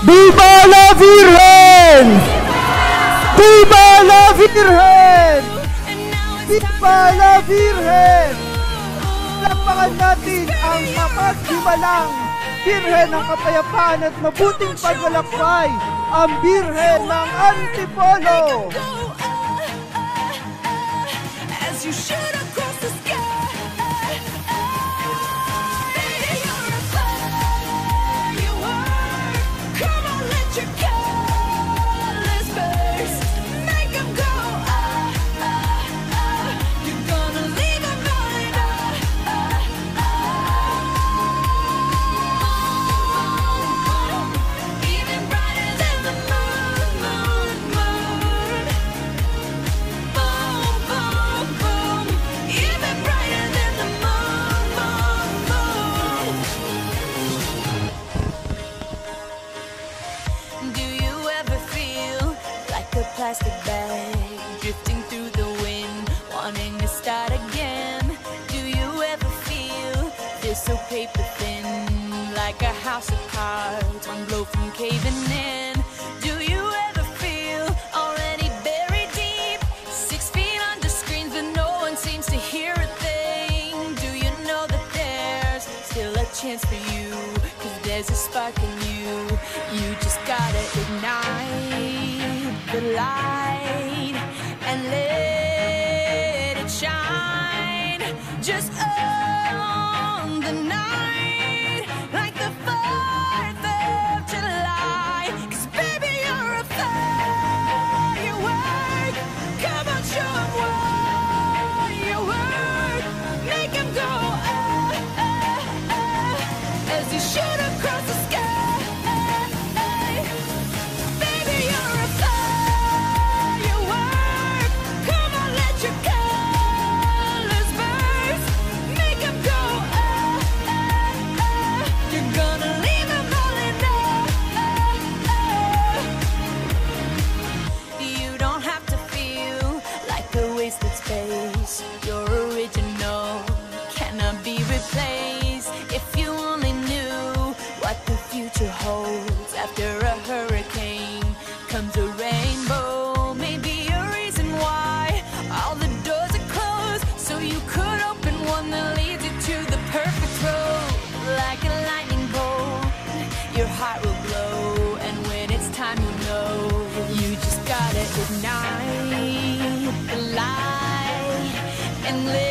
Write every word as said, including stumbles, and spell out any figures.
Viva la Virgen! Viva la Virgen! Viva la Virgen! Lapakan natin ang mapaghimalang Birhen ng Kapayapaan at mabuting paglalakbay, ang Birhen ng Antipolo! As you shoot across the sky, baby, you're a firework. Come on, let your colors burst. Make them go, ah, ah, ah. You're gonna leave them blind, ah, ah, ah. Even brighter than the moon, moon, moon. Boom, boom, boom. Even brighter than the moon, moon, moon. Do you ever feel like a plastic bag drifting through the wind, wanting to start again? Do you ever feel this so paper thin, like a house of cards, one blow from caving in? Do you ever feel already buried deep, six feet under screens but no one seems to hear a thing? Do you know that there's still a chance for you, 'cause there's a spark in you. You just gotta ignite the light and let it shine. Just on the night, like the fourth of July. 'Cause baby, you're a firework. Come on, show 'em what you work. Make 'em go, ah, ah, ah. As you shoot across the sky. Baby, you're a firework. Come on, let your colors burst. Make 'em go, ah, ah, ah. You're gonna leave 'em all in there, ah, ah. You don't have to feel like a wasted space. Your original cannot be replaced. If you only knew what the future holds, after a hurricane comes a rainbow. Maybe a reason why all the doors are closed, so you could open one that leads you to the perfect road. Like a lightning bolt, your heart will glow, and when it's time, you know you just gotta ignite the light and let